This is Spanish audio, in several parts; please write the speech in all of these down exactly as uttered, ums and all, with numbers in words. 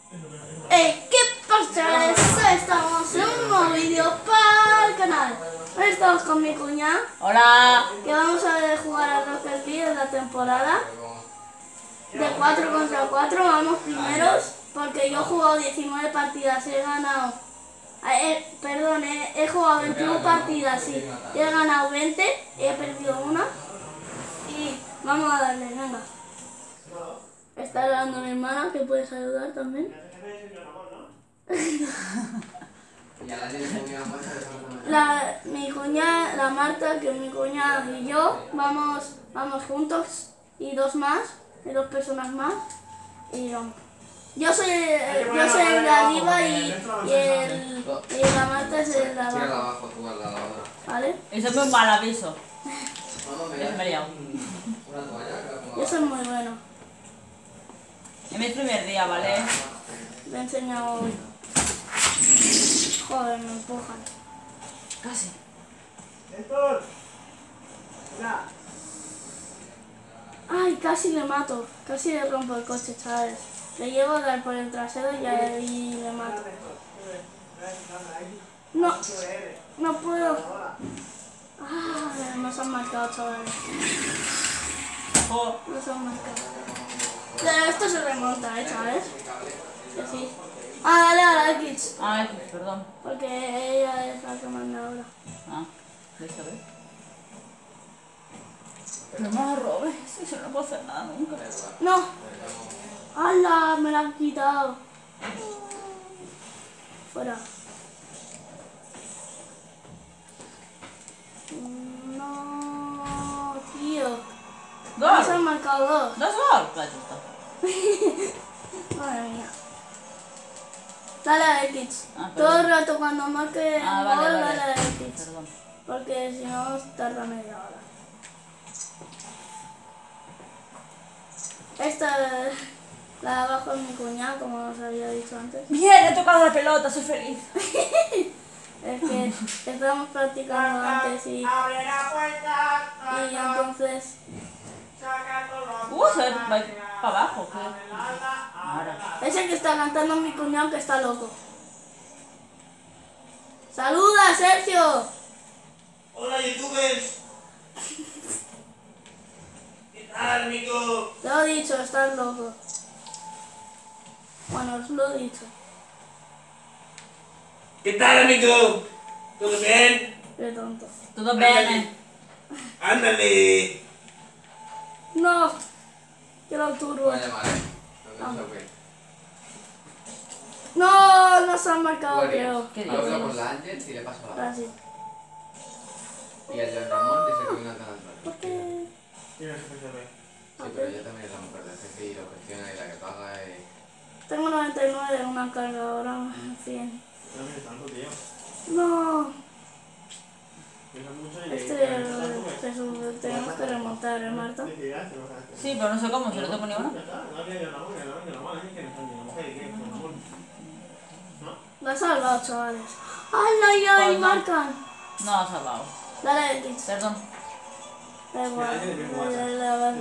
Eh, ¿qué pasa? Estamos en un nuevo vídeo para el canal. Hoy estamos con mi cuñada. Hola. Que vamos a jugar a Rocket League en la temporada. De cuatro contra cuatro, vamos primeros. Porque yo he jugado diecinueve partidas y he ganado... Eh, perdón, eh, he jugado veintiuna partidas y he ganado veinte. Y he perdido una. Y vamos a darle, venga. Está hablando mi hermana, que puedes ayudar también. La, mi cuñada, la Marta, que es mi cuñada, y yo vamos, vamos juntos, y dos más, y dos personas más, y vamos. Yo soy, yo soy el de arriba y, y, el, y la Marta es el de abajo. ¿Vale? Eso es muy mal aviso. Ya me he liado. Yo soy muy bueno. Es mi primer día, ¿vale? Le he enseñado hoy. Joder, me empujan. Casi. Ay, casi le mato. Casi le rompo el coche, ¿sabes? Le llevo a dar por el trasero y ahí le mato. No, no puedo. Ah, nos han marcado, chavales. Oh. Nos han marcado. Pero esto se remonta, ¿eh, ¿sabes? Que sí. Ah, dale a la X. Ah, perdón. Porque ella es la que manda ahora. Ah, listo, ¿ves? No me lo robes, si yo no puedo hacer nada nunca. No. ¡Hala! Me la han quitado. Fuera. No, tío. ¡Gol! Nos han marcado dos. ¿Dos gol? Pues está. Madre mía. Dale a X. Ah, todo el rato cuando marque Ah, el vale, gol, vale. dale a X. Perdón. Porque si no, tarda media hora. Esta, la de abajo es mi cuñada, como os había dicho antes. Bien, he tocado la pelota, soy feliz. Es que estábamos practicando antes y, y entonces... Uh, se va para abajo, ¿qué? Ahora. Ese que está cantando mi cuñado que está loco. ¡Saluda, Sergio! Hola, youtubers. ¿Qué tal, amigo? Te lo he dicho, estás loco. Bueno, os lo he dicho. ¿Qué tal, amigo? ¿Todo bien? Qué tonto. Todo bien. Ándale. No, quiero el turbo. No, no se han marcado, creo. ¿Qué Hablo dices? con la Ángel si le paso la Ahora sí. y el John Ramón dice que viene a canal. ¿Por qué? Sí, pero ella también es la mujer del jefe y lo gestiona y la que paga y... Tengo noventa y nueve en una cargadora, en fin. No, este este, tenemos que remontar, ¿eh, Marta? Sí, pero no sé cómo, si no tengo ni uno. La has salvado, chavales. ¡Ay, ay, ay! Marcan. No ha salvado. Dale X. Perdón. Da igual. Dale la vas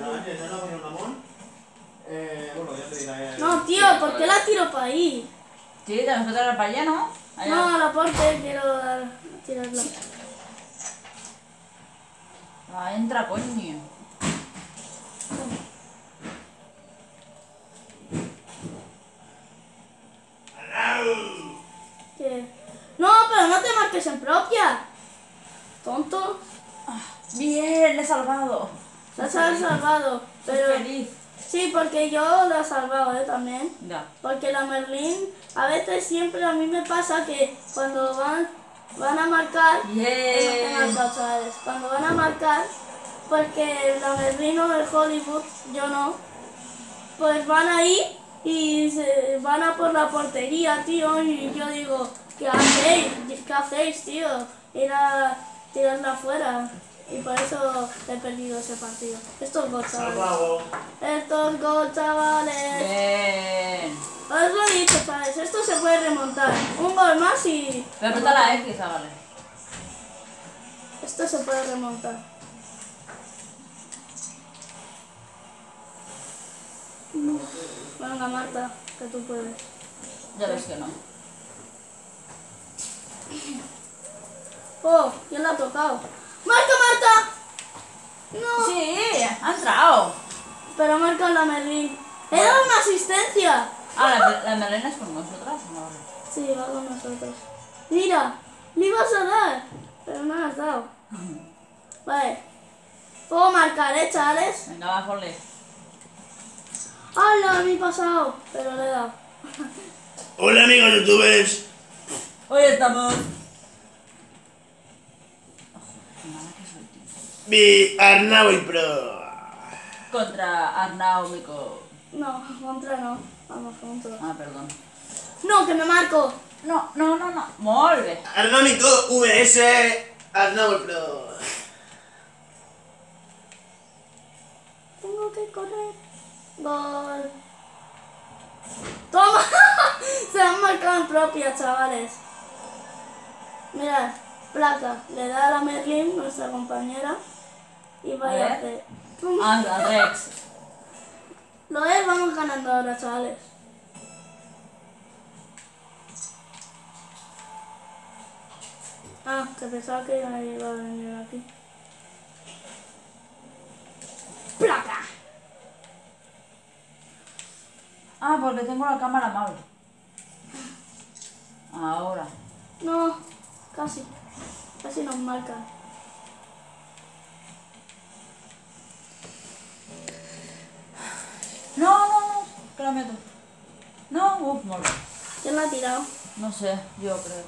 No, tío, ¿por qué la tiro para ahí? Sí, tenemos que traer para allá, ¿no? Allá. No, la porte quiero dar, tirarla. Ah, entra, coño. ¿Qué? No, pero no te marques en propia. Tonto. Bien, le he salvado. La has salvado. Soy Pero feliz. sí, porque yo la he salvado, ¿eh? También. Ya. Porque la Merlín, a veces siempre a mí me pasa que cuando van, van a marcar, Bien. en las chavales, cuando van a marcar, porque la Merlín o el Hollywood, yo no, pues van ahí y se van a por la portería, tío, y yo digo, ¿qué hacéis? ¿Qué hacéis, tío? Ir a tirarla afuera. Y por eso he perdido ese partido. Esto es gol, chavales. Esto es gol, chavales. Bien. Os lo he dicho, chavales. Esto se puede remontar. Un gol más y... Pero aprieta la X, ah, vale. Esto se puede remontar. Venga, Marta. que tú puedes. Ya ves que no. Oh, ¿quién la ha tocado? ¡Marca, Marta! No. Sí, ha entrado. Pero marca la Merlin. ¡He dado una asistencia! Ah, la, la Merlina es con nosotras, ¿no? Sí, va con nosotros. Mira, le ibas a dar, pero no la has dado. Vale. Puedo marcar, ¿eh, chavales? Venga, va, ponle. ¡Hala! Me he pasado, pero le he dado. Hola amigos youtubers. Hoy estamos. Mi Arnau y Pro. Contra Arnau, Mico. No, contra no. Vamos, contra. Ah, perdón. No, que me marco. No, no, no, no. Molve. Arnómico V S Arnau y Pro. Tengo que correr. Gol. ¡Toma! Se han marcado en propia, chavales. Mirad, placa. Le da a la Merlin, nuestra compañera. Y vaya a ver. hacer. ¡Pum! Anda, Rex. Lo es, vamos ganando ahora, chavales. Ah, que pensaba que iba a llegar a venir aquí. ¡Placa! Ah, porque tengo la cámara mal. Ahora. No, casi. Casi nos marcan. No, no, no. Que la meto. No, uff, molve. ¿Quién la ha tirado? No sé, yo creo.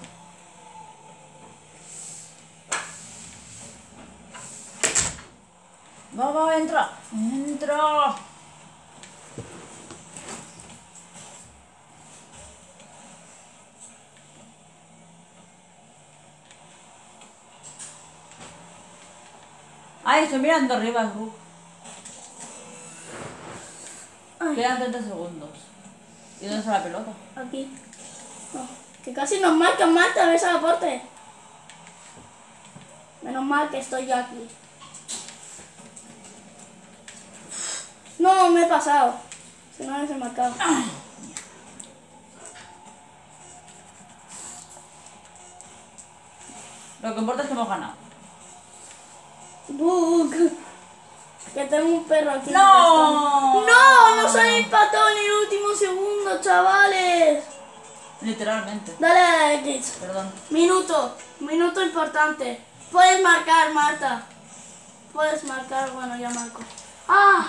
Va, va, entra. Entra. Ay, estoy mirando arriba, Ru. Ay, Quedan treinta segundos. ¿Y dónde está la pelota? aquí. No, que casi nos marcan, Marta, ves al aporte. Menos mal que estoy yo aquí. No, me he pasado. Si no, les he marcado. Lo que importa es que hemos ganado. Bug. Que tengo un perro aquí. ¡No! No, nos han empatado en el último segundo, chavales. Literalmente. Dale a X. Perdón. Minuto, minuto importante. Puedes marcar, Marta. Puedes marcar, bueno, ya marco. ¡Ah!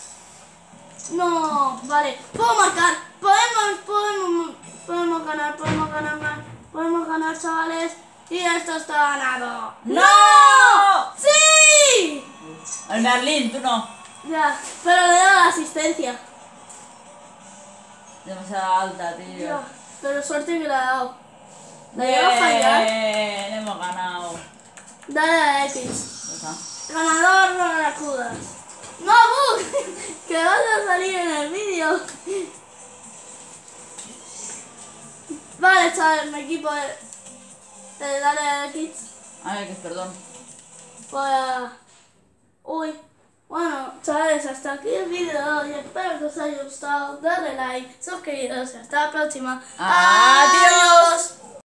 No, vale. Puedo marcar. Podemos, podemos, podemos ganar, podemos ganar, ganar. Podemos ganar, chavales. Y esto está ganado. ¡No! ¡Sí! El Merlin, tú no. Ya, pero le he dado la asistencia. Demasiado alta, tío. Ya, pero suerte que le ha dado. ¿La lleva a fallar? Bien, hemos ganado. Dale a X. Ya está. Ganador Barracudas. ¡No, Bug! Que vas a salir en el vídeo. Vale, chavales, mi equipo es... Eh, dale a X. Ay, que perdón. Voy a... Uy. Bueno, chavales, hasta aquí el vídeo y espero que os haya gustado. Dale like, suscribiros y hasta la próxima. ¡Adiós!